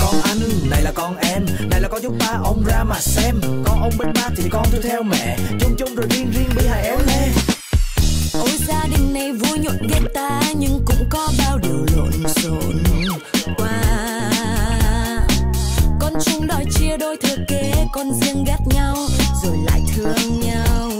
con anh, này là con em, này là con chúng ta, ông ra mà xem. Con ông bên ba thì con tôi theo mẹ, chung chung rồi riêng riêng bị hại éo le. Ôi gia đình này vui nhộn ghét ta, nhưng cũng có bao điều lộn xộn qua. Con chung đòi chia đôi thừa kế, con riêng ghét nhau rồi lại thương nhau.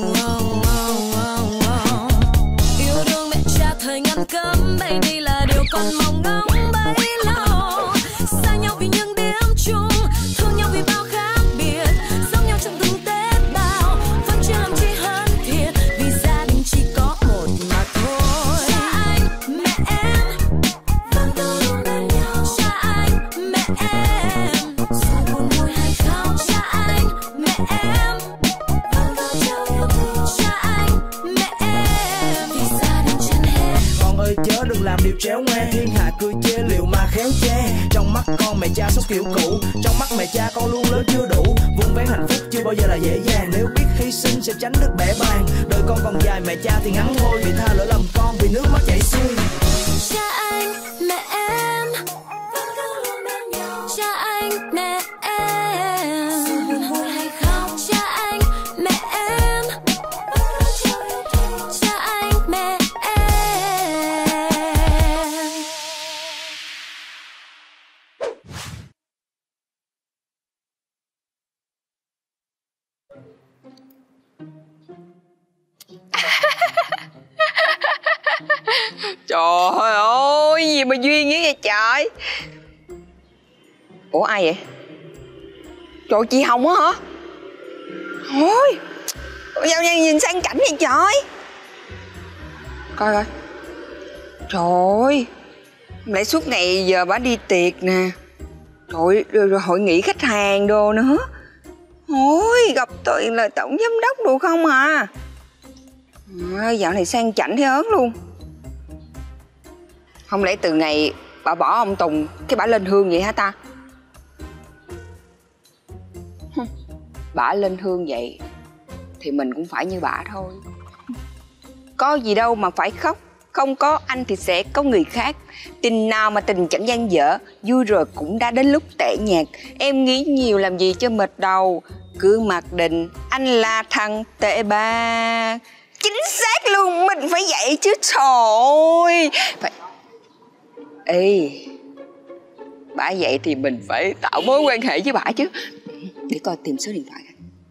Yêu đương mẹ cha thời ngăn cấm, đây đây là điều con mong ngóng bấy lâu. Xa nhau vì những điểm chung, thương nhau vì bao khác biệt, giống nhau trong từng tế bào, vẫn chưa làm chi hơn thiệt, vì gia đình chỉ có một mà thôi. Cha anh, mẹ em vẫn cứ luôn bên nhau. Cha anh, mẹ em dù buồn vui hay khóc. Cha anh, mẹ em vẫn cứ trao yêu thương. Cha anh, mẹ em vì gia đình trên hết. Con ơi chớ đừng làm điều chéo ngoe, thiên hạ cười chê liệu mà khéo che. Trong mắt con mẹ cha sống kiểu cũ, trong mắt mẹ cha con luôn lớn chưa đủ. Vun vén hạnh phúc chưa bao giờ là dễ dàng, nếu biết hy sinh sẽ tránh được bẽ bàng. Đời con còn dài mẹ cha thì ngắn thôi, vì tha lỡ lầm con vì nước mắt chảy xuôi. Cha anh, mẹ em vẫn cứ luôn bên nhau. Cha anh, mẹ em dù buồn vui hay khóc. Cha anh, mẹ em vẫn luôn trao yêu thương. Cha anh, mẹ em. Trời ơi, gì mà duyên dữ vậy trời. Ủa ai vậy? Trời, chị Hồng á hả? Ôi, dạo này nhìn sang chảnh vậy trời. Coi coi. Trời ơi, lại suốt ngày giờ bà đi tiệc nè. Trời, rồi hội nghị khách hàng đồ nữa. Ôi, gặp toàn là tổng giám đốc đồ không à. Dạo này sang chảnh thế ớn luôn. Không lẽ từ ngày bà bỏ ông Tùng cái bà lên hương vậy hả ta? Bà lên hương vậy thì mình cũng phải như bà thôi. Có gì đâu mà phải khóc. Không có anh thì sẽ có người khác. Tình nào mà tình chẳng dang dở. Vui rồi cũng đã đến lúc tẻ nhạt. Em nghĩ nhiều làm gì cho mệt đầu. Cứ mặc định anh là thằng tệ ba. Chính xác luôn, mình phải vậy chứ trời. Phải... Ê, bà vậy thì mình phải tạo mối quan hệ với bà chứ. Để coi tìm số điện thoại.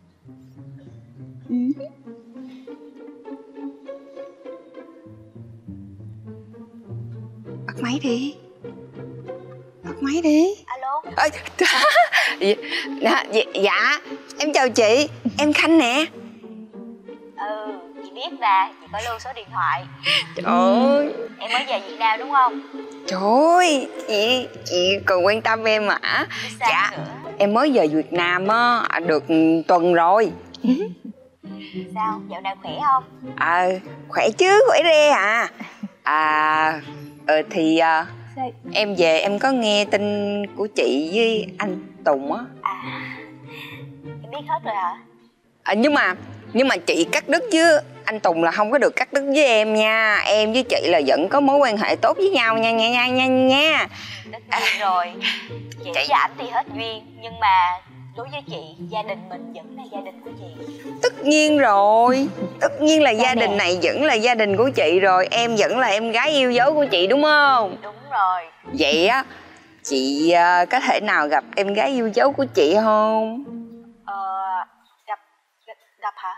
Bắt máy đi. Bắt máy đi. Alo. Dạ, em chào chị. Em Khanh nè. Chị biết là chị có lưu số điện thoại. Trời ơi. Em mới về Việt Nam đúng không? Trời ơi, chị còn quan tâm em mà. Dạ, nữa? em mới về Việt Nam á, được tuần rồi. Sao, dạo này khỏe không? Khỏe chứ, khỏe re à. Thì em về em có nghe tin của chị với anh Tùng á. Em biết hết rồi hả? Nhưng mà chị cắt đứt chứ anh Tùng là không có được cắt đứt với em nha. Em với chị là vẫn có mối quan hệ tốt với nhau nha. Tất nhiên rồi. Chị với ảnh thì hết duyên, nhưng mà đối với chị, gia đình mình vẫn là gia đình của chị. Tất nhiên rồi. Tất nhiên là gia đình này vẫn là gia đình của chị rồi. Em vẫn là em gái yêu dấu của chị đúng không? Đúng rồi. Vậy á, chị có thể nào gặp em gái yêu dấu của chị không? Gặp hả?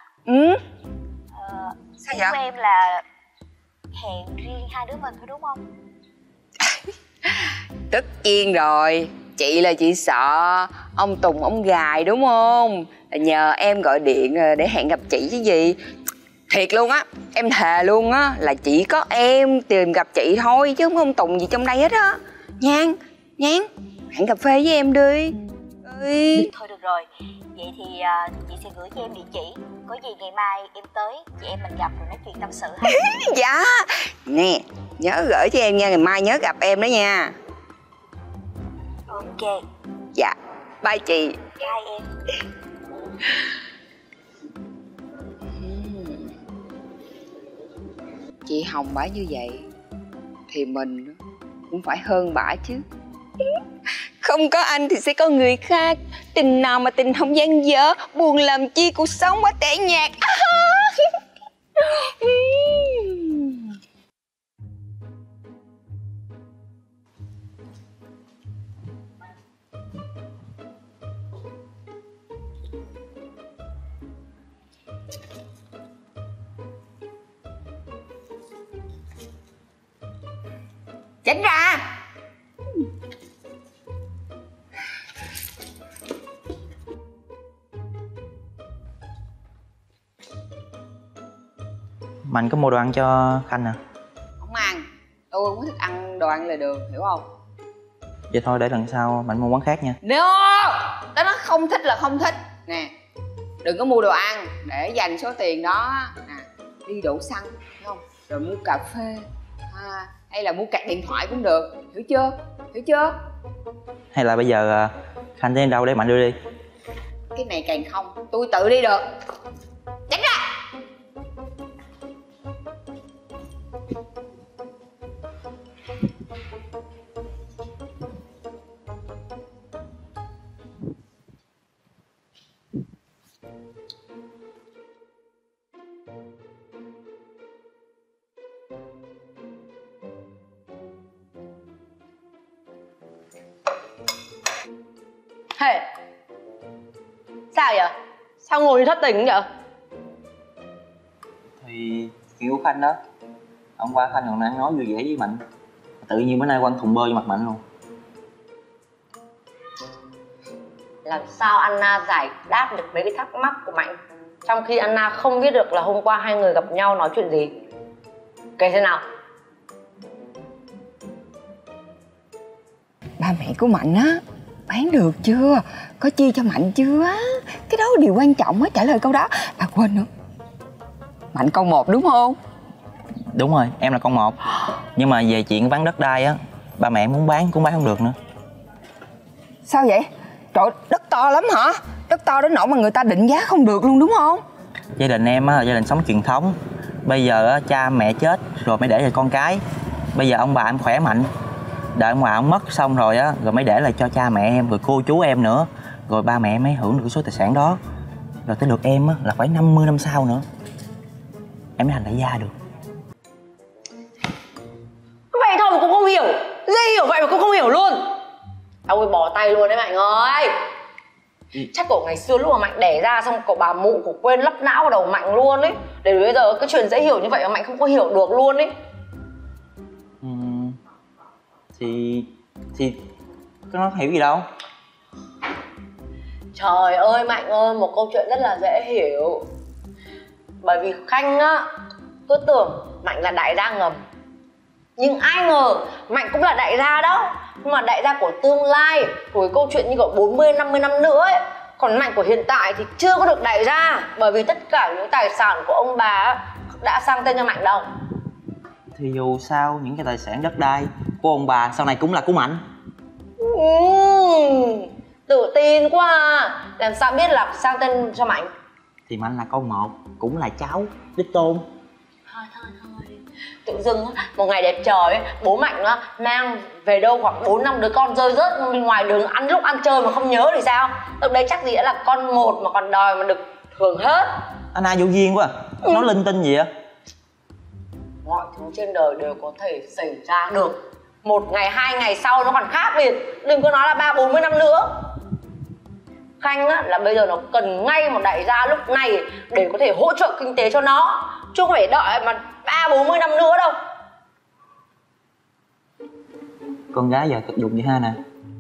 Sao ý vậy? của em là hẹn riêng hai đứa mình thôi đúng không? Tất nhiên rồi. Chị là chị sợ ông Tùng ông gài đúng không? Nhờ em gọi điện để hẹn gặp chị chứ gì. Thiệt luôn á, em thề luôn á, là chỉ có em tìm gặp chị thôi chứ không có ông Tùng gì trong đây hết á. Nhan, hẹn cà phê với em đi. Thôi được rồi. Vậy thì chị sẽ gửi cho em địa chỉ. Có gì ngày mai em tới, chị em mình gặp rồi nói chuyện tâm sự ha. Dạ. Nè, nhớ gửi cho em nha, ngày mai nhớ gặp em đó nha. Ok. Dạ, bye chị. Bye em. Chị Hồng bả như vậy thì mình cũng phải hơn bả chứ. Không có anh thì sẽ có người khác. Tình nào mà tình không gian dở, buồn làm chi cuộc sống quá tẻ nhạt. Tránh ra. Mạnh có mua đồ ăn cho Khanh à? Không ăn. Tôi không có thích ăn đồ ăn lề đường, hiểu không? Vậy thôi để lần sau Mạnh mua quán khác nha. No, tao nói không thích là không thích. Nè, đừng có mua đồ ăn để dành số tiền đó đi đổ xăng, hiểu không? Rồi mua cà phê hay là mua card điện thoại cũng được, hiểu chưa? Hiểu chưa? Hay là bây giờ Khanh đến đâu để Mạnh đưa đi? Cái này càng không, tôi tự đi được. Tránh ra. Hey, sao vậy? Sao ngồi như thất tình vậy? Thì chuyện của Khanh đó. Hôm qua Khanh còn đang nói vui vẻ với Mạnh, tự nhiên bữa nay quăng thùng bơ vô mặt Mạnh luôn. Làm sao Anna giải đáp được mấy cái thắc mắc của Mạnh, trong khi Anna không biết được là hôm qua hai người gặp nhau nói chuyện gì? Kể xem nào. Ba mẹ của Mạnh á, bán được chưa? Có chia cho Mạnh chưa? Cái đó điều quan trọng á, trả lời câu đó. À quên nữa, Mạnh con một đúng không? Đúng rồi, em là con một. Nhưng mà về chuyện bán đất đai á, ba mẹ muốn bán cũng bán không được nữa. Sao vậy? Trời, đất to lắm hả? Đất to đến nỗi mà người ta định giá không được luôn đúng không? Gia đình em á là gia đình sống truyền thống. Bây giờ á, cha mẹ chết rồi mới để lại con cái. Bây giờ ông bà em khỏe mạnh, đợi ông bà ông mất xong rồi á, rồi mới để lại cho cha mẹ em, rồi cô chú em nữa. Rồi ba mẹ mới hưởng được số tài sản đó. Rồi tới lượt em á là phải 50 năm sau nữa em mới thành đại gia được. Vậy thôi mà cũng không hiểu. Dễ hiểu vậy mà cũng không hiểu luôn. Ôi bỏ tay luôn đấy Mạnh ơi. Chắc cậu ngày xưa lúc mà Mạnh đẻ ra xong cậu bà mụ cậu quên lắp não vào đầu Mạnh luôn ấy. Để bây giờ cái chuyện dễ hiểu như vậy mà Mạnh không có hiểu được luôn ấy. Thì nó hiểu gì đâu. Trời ơi Mạnh ơi, một câu chuyện rất là dễ hiểu. Bởi vì Khanh á cứ tưởng Mạnh là đại gia ngầm, nhưng ai ngờ Mạnh cũng là đại gia đó. Nhưng mà đại gia của tương lai, của câu chuyện như kiểu 40-50 năm nữa ấy. Còn Mạnh của hiện tại thì chưa có được đại gia, bởi vì tất cả những tài sản của ông bà đã sang tên cho Mạnh đâu. Thì dù sao những cái tài sản đất đai của ông bà sau này cũng là của Mạnh. Tự tin quá à. Làm sao biết là sang tên cho Mạnh? Thì Mạnh là con một, cũng là cháu đích tôn. Thôi tự dưng một ngày đẹp trời ấy, bố Mạnh mang về đâu khoảng 4-5 đứa con rơi rớt bên ngoài đường ăn lúc ăn chơi mà không nhớ thì sao? Lúc đấy chắc gì đã là con một mà còn đòi mà được hưởng hết. Anna vô duyên quá à. Nói linh tinh gì á. Mọi thứ trên đời đều có thể xảy ra được. Một ngày, 2 ngày sau nó còn khác biệt. Đừng có nói là 30-40 năm nữa. Khanh á, là bây giờ nó cần ngay một đại gia lúc này để có thể hỗ trợ kinh tế cho nó, chứ không phải đợi mà 30-40 năm nữa đâu. Con gái giờ thực dụng vậy ha nè.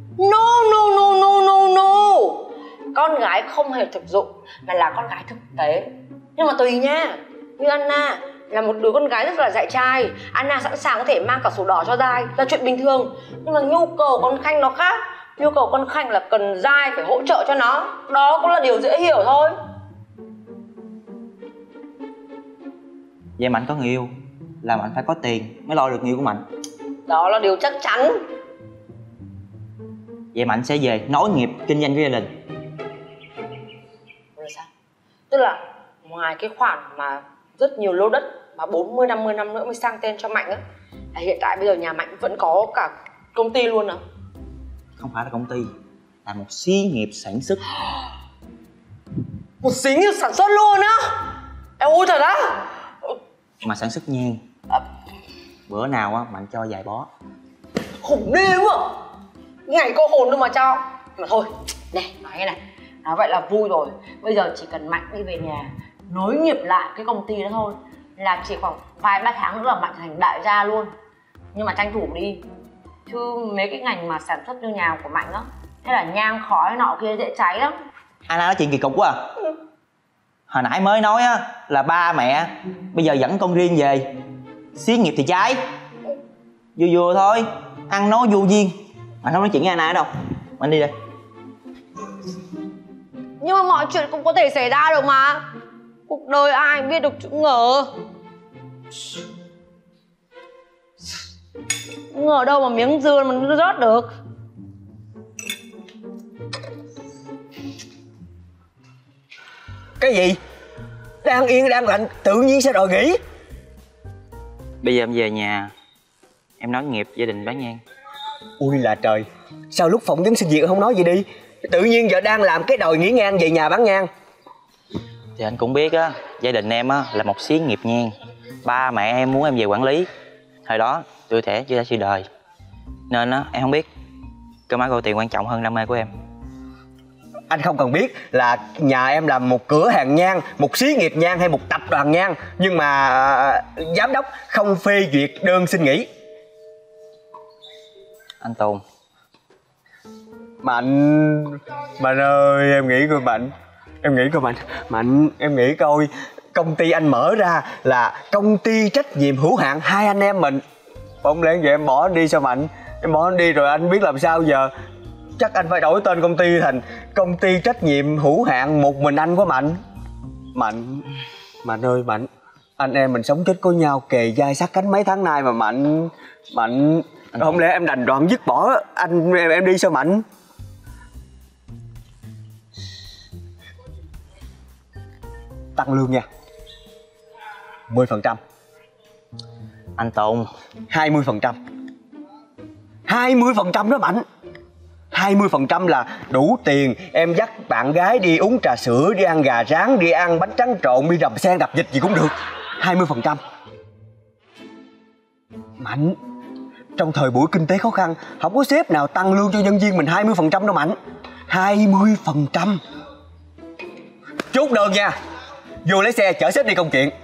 No. Con gái không hề thực dụng mà là con gái thực tế. Nhưng mà tùy nha. Như Anna là một đứa con gái rất là dạy trai, Anna sẵn sàng có thể mang cả sổ đỏ cho Giai, là chuyện bình thường. Nhưng mà nhu cầu con Khanh nó khác. Nhu cầu con Khanh là cần Giai phải hỗ trợ cho nó. Đó cũng là điều dễ hiểu thôi. Vậy Mạnh có người yêu là Mạnh phải có tiền mới lo được người yêu của Mạnh. Đó là điều chắc chắn. Vậy Mạnh sẽ về nối nghiệp kinh doanh của gia đình. Rồi sao? Tức là ngoài cái khoản mà rất nhiều lô đất mà 40-50 năm nữa mới sang tên cho Mạnh á, là hiện tại bây giờ nhà Mạnh vẫn có cả công ty luôn à? Không phải là công ty, là một xí nghiệp sản xuất. Một xí nghiệp sản xuất luôn á? Em ui thật á? Mà sản xuất nhang. Bữa nào á Mạnh cho vài bó. Khủng đêm à? Ngày cô hồn đâu mà cho. Mà thôi, này, nói nghe này. Nói vậy là vui rồi. Bây giờ chỉ cần Mạnh đi về nhà nối nghiệp lại cái công ty đó thôi, là chỉ khoảng vài ba tháng nữa là Mạnh thành đại gia luôn. Nhưng mà tranh thủ đi, chứ mấy cái ngành mà sản xuất như nhà của Mạnh á, thế là nhang khói nọ kia dễ cháy lắm. Ai nói chuyện kỳ cục quá à. Hồi nãy mới nói á là ba mẹ, bây giờ dẫn con riêng về. Xí nghiệp thì cháy. Vừa vừa thôi, ăn nói vô duyên. Mạnh không nói chuyện với ai đâu. Mạnh đi đây. Nhưng mà mọi chuyện cũng có thể xảy ra được mà. Cuộc đời ai biết được chữ ngờ. Ngờ đâu mà miếng dưa mà nó rớt được. Cái gì? Đang yên đang lạnh tự nhiên sao đòi nghỉ? Bây giờ em về nhà, em nói nghiệp gia đình bán nhang. Ui là trời, sao lúc phỏng vấn xin việc không nói gì đi? Tự nhiên giờ đang làm cái đòi nghỉ ngang về nhà bán nhang. Thì anh cũng biết á, gia đình em á là một xí nghiệp nhang. Ba mẹ em muốn em về quản lý. Thời đó tuổi trẻ chưa ra sự đời, nên á em không biết cơm áo gạo tiền quan trọng hơn đam mê của em. Anh không cần biết là nhà em là một cửa hàng nhang, một xí nghiệp nhang hay một tập đoàn nhang, nhưng mà giám đốc không phê duyệt đơn xin nghỉ. Anh Tùng. Mạnh ơi, em nghĩ coi Mạnh. Em nghĩ coi Mạnh, em nghĩ coi, công ty anh mở ra là công ty trách nhiệm hữu hạn hai anh em mình. Không lẽ vậy em bỏ anh đi sao Mạnh? Em bỏ anh đi rồi anh biết làm sao giờ? Chắc anh phải đổi tên công ty thành công ty trách nhiệm hữu hạn một mình anh của Mạnh. Mạnh ơi Mạnh, anh em mình sống chết có nhau, kề vai sát cánh mấy tháng nay mà Mạnh không lẽ em đành đoạn dứt bỏ anh em đi sao Mạnh? Tăng lương nha 10%. Anh Tùng. 20%. 20% đó Mạnh. 20% là đủ tiền em dắt bạn gái đi uống trà sữa, đi ăn gà rán, đi ăn bánh tráng trộn, đi đầm sen đập vịt gì cũng được. 20%. Mạnh, trong thời buổi kinh tế khó khăn, không có sếp nào tăng lương cho nhân viên mình 20% đâu Mạnh. 20%. Chốt đơn nha. Vô lấy xe chở sếp đi công chuyện.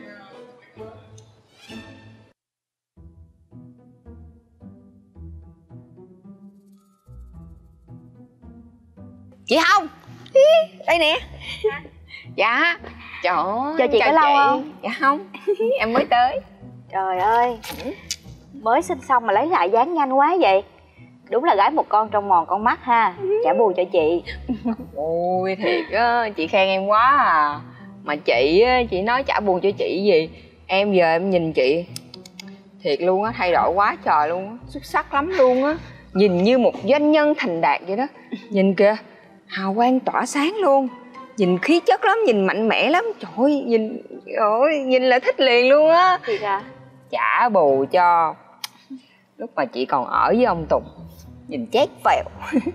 Chị Hồng, đây nè. Dạ. Trời ơi, Chào chị, có lâu không? Dạ không, em mới tới. Trời ơi, mới sinh xong mà lấy lại dáng nhanh quá vậy. Đúng là gái một con trong mòn con mắt ha. Trả bù cho chị. Ôi thiệt á, chị khen em quá à. Mà chị á, chị nói trả buồn cho chị gì. Em giờ em nhìn chị thiệt luôn á, thay đổi quá trời luôn á. Xuất sắc lắm luôn á. Nhìn như một doanh nhân thành đạt vậy đó. Nhìn kìa, hào quang tỏa sáng luôn. Nhìn khí chất lắm, nhìn mạnh mẽ lắm. Trời ơi, nhìn là thích liền luôn á. Thiệt à? Trả bù cho lúc mà chị còn ở với ông Tùng. Nhìn chét vẹo.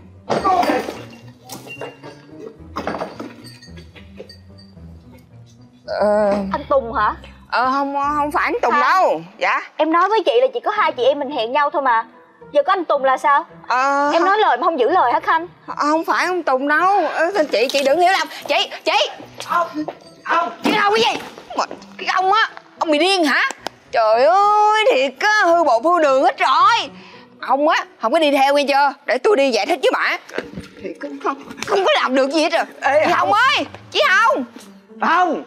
Anh Tùng hả? Không phải anh Tùng đâu. Dạ. Em nói với chị là chỉ có hai chị em mình hẹn nhau thôi mà. Giờ có anh Tùng là sao? Em nói lời mà không giữ lời hả Khanh? Không phải ông Tùng đâu. Chị đừng hiểu lầm. Chị ông chị đâu cái gì mà, cái ông á, ông bị điên hả? Trời ơi thiệt á, hư bột hư đường hết rồi. Ông á không có đi theo nghe chưa, để tôi đi giải thích với bà. Thiệt không có làm được gì hết rồi. Ê, chị Hồng ơi, chị Hồng. Không.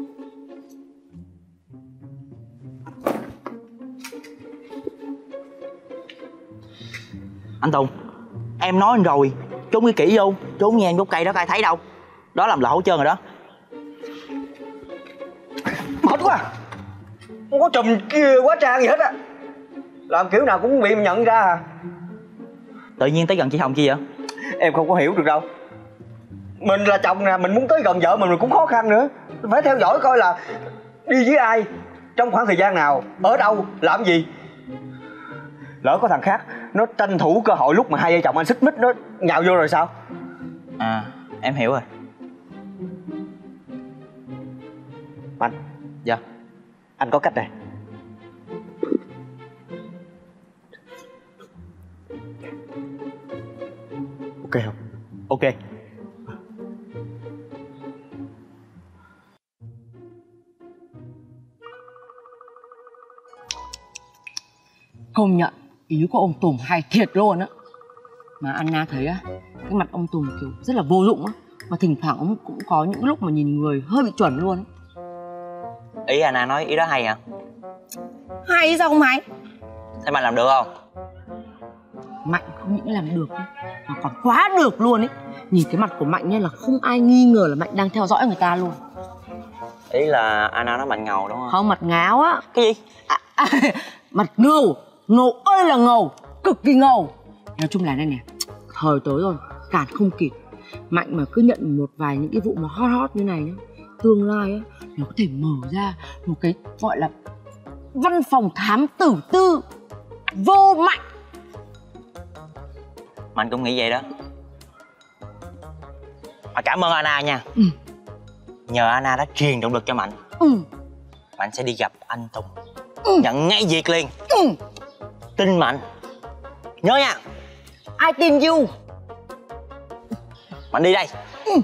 Anh Tùng, em nói anh rồi, trốn cái kỹ vô, trốn nha gốc cây đó ai thấy đâu. Đó làm lỗ hết trơn rồi đó. Mệt quá. Không có trùm kia quá trang gì hết á. Làm kiểu nào cũng bị nhận ra à. Tự nhiên tới gần chị Hồng chi vậy? Em không có hiểu được đâu. Mình là chồng nè, mình muốn tới gần vợ mình cũng khó khăn nữa. Phải theo dõi coi là đi với ai, trong khoảng thời gian nào, ở đâu, làm gì. Lỡ có thằng khác nó tranh thủ cơ hội lúc mà hai vợ chồng anh xích mích nó nhào vô rồi sao? À, em hiểu rồi. Anh. Dạ. Anh có cách này. Ok không? Ok. Công nhận ý của ông Tùng hay thiệt luôn á. Mà Anna thấy á, cái mặt ông Tùng kiểu rất là vô dụng á. Và thỉnh thoảng ông cũng có những lúc mà nhìn người hơi bị chuẩn luôn á. Ý Anna nói ý đó hay hả? Hay sao không hay? Thế mà làm được không? Mạnh không những làm được mà còn quá được luôn ấy. Nhìn cái mặt của Mạnh nha là không ai nghi ngờ là Mạnh đang theo dõi người ta luôn. Ý là Anna nói Mạnh ngầu đúng không? Không, mặt ngáo á. Cái gì? Mặt ngầu. Ngầu ơi là ngầu. Cực kỳ ngầu. Nói chung là đây nè, thời tới rồi, cản không kịp. Mạnh mà cứ nhận một vài những cái vụ mà hot hot như này nhá, tương lai á, nó có thể mở ra một cái gọi là văn phòng thám tử tư vô Mạnh. Mạnh cũng nghĩ vậy đó. Mà cảm ơn Anna nha. Nhờ Anna đã truyền động lực cho Mạnh. Mạnh sẽ đi gặp anh Tùng, nhận ngay việc liền. Tin Mạnh. Nhớ nha. I tin you. Mạnh đi đây.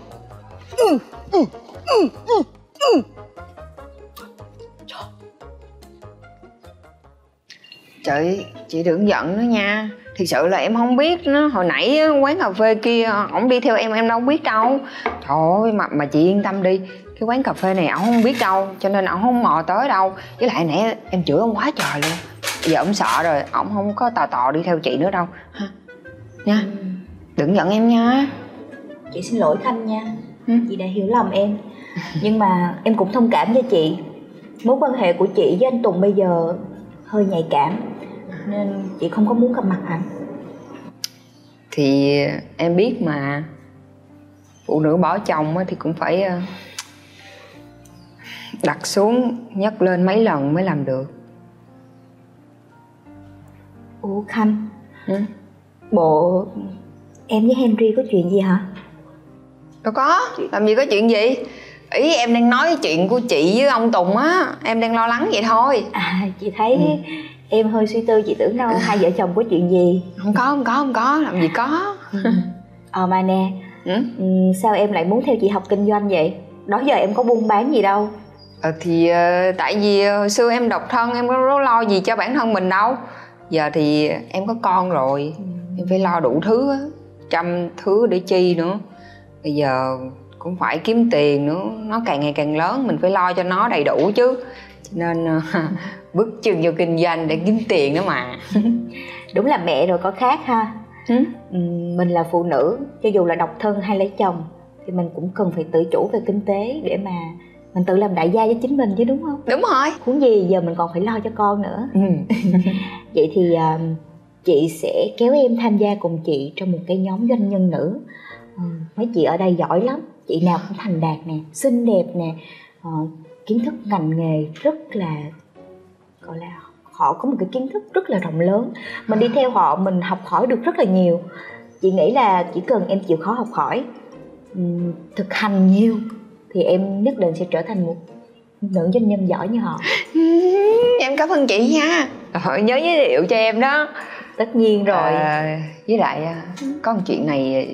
Trời, chị đừng giận nữa nha. Thực sự là em không biết nó. Hồi nãy quán cà phê kia ổng đi theo em đâu biết đâu. Trời ơi, mà chị yên tâm đi. Cái quán cà phê này ổng không biết đâu, cho nên ổng không mò tới đâu. Với lại nãy em chửi ông quá trời luôn. Giờ ổng sợ rồi, ổng không có tò đi theo chị nữa đâu ha. Nha, đừng giận em nha. Chị xin lỗi Khanh nha. Chị đã hiểu lầm em. Nhưng mà em cũng thông cảm cho chị. Mối quan hệ của chị với anh Tùng bây giờ hơi nhạy cảm, nên chị không có muốn gặp mặt anh. Thì em biết mà, phụ nữ bỏ chồng thì cũng phải đặt xuống nhấc lên mấy lần mới làm được. Ủa Khanh, bộ em với Henry có chuyện gì hả? Đâu có, làm gì có chuyện gì. Ý em đang nói chuyện của chị với ông Tùng á, em đang lo lắng vậy thôi. À, chị thấy em hơi suy tư, chị tưởng đâu hai vợ chồng có chuyện gì. Không có, làm gì có. Mà nè, sao em lại muốn theo chị học kinh doanh vậy? Đó giờ em có buôn bán gì đâu. Thì tại vì hồi xưa em độc thân, em có lo gì cho bản thân mình đâu. Giờ thì em có con rồi, em phải lo đủ thứ á, trăm thứ để chi nữa. Bây giờ cũng phải kiếm tiền nữa, nó càng ngày càng lớn, mình phải lo cho nó đầy đủ chứ. Cho nên bước chân vô kinh doanh để kiếm tiền đó mà. Đúng là mẹ rồi có khác ha. Mình là phụ nữ, cho dù là độc thân hay lấy chồng, thì mình cũng cần phải tự chủ về kinh tế để mà mình tự làm đại gia cho chính mình chứ, đúng không? Đúng rồi. Huống gì giờ mình còn phải lo cho con nữa. Vậy thì chị sẽ kéo em tham gia cùng chị trong một cái nhóm doanh nhân nữ. Mấy chị ở đây giỏi lắm, chị nào cũng thành đạt nè, xinh đẹp nè, kiến thức ngành nghề rất là, gọi là họ có một cái kiến thức rất là rộng lớn. Mình đi theo họ mình học hỏi được rất là nhiều. Chị nghĩ là chỉ cần em chịu khó học hỏi, thực hành nhiều, thì em nhất định sẽ trở thành một nữ doanh nhân giỏi như họ. Em cảm ơn chị nha. Rồi, nhớ giới thiệu cho em đó. Tất nhiên rồi. Với lại có một chuyện này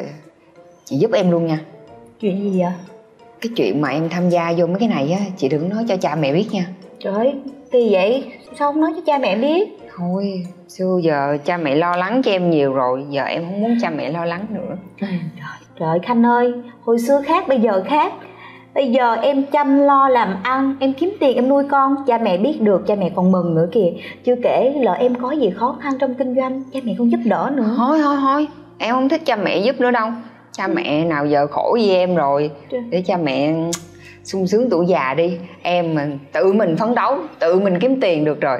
chị giúp em luôn nha. Chuyện gì vậy? Cái chuyện mà em tham gia vô mấy cái này á, chị đừng nói cho cha mẹ biết nha. Trời ơi, kỳ vậy? Sao không nói cho cha mẹ biết? Thôi, xưa giờ cha mẹ lo lắng cho em nhiều rồi, giờ em không muốn cha mẹ lo lắng nữa. Trời Khanh ơi, hồi xưa khác bây giờ khác. Bây giờ em chăm lo làm ăn, em kiếm tiền em nuôi con, cha mẹ biết được cha mẹ còn mừng nữa kìa. Chưa kể lỡ em có gì khó khăn trong kinh doanh, cha mẹ còn giúp đỡ nữa. Thôi, em không thích cha mẹ giúp nữa đâu. Cha mẹ nào giờ khổ với em rồi, để cha mẹ sung sướng tuổi già đi. Em mình tự mình phấn đấu, tự mình kiếm tiền được rồi.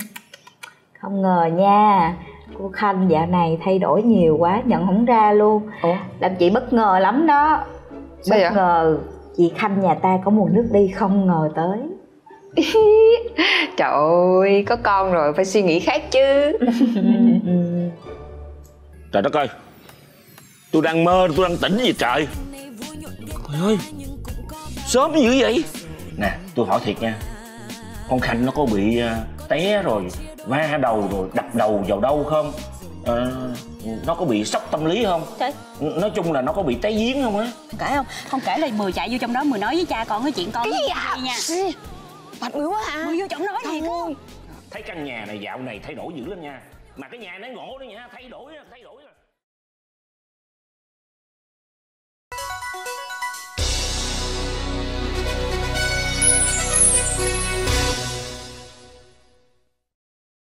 Không ngờ nha, cô Khanh dạo này thay đổi nhiều quá, nhận không ra luôn. Ủa? Làm chị bất ngờ lắm đó. Sao Bất vậy? ngờ chị Khanh nhà ta có một nước đi không ngờ tới. Trời ơi, có con rồi phải suy nghĩ khác chứ. Trời đất ơi, tôi đang mơ, tôi đang tỉnh gì trời. Trời ơi, sớm dữ vậy. Nè, tôi hỏi thiệt nha, con Khanh nó có bị té rồi va đầu rồi đập đầu vào đâu không? Nó có bị sốc tâm lý không? Trời. Nói chung là nó có bị té giếng không á? Kể không? Không kể là Mười chạy vô trong đó, Mười nói với cha con cái chuyện con. Cái gì à? Nha. Bạch Mười quá hả? Mười vô trong nói thiệt không? Thấy căn nhà này dạo này thay đổi dữ lắm nha. Mà cái nhà nó ngộ đó nha, thay đổi.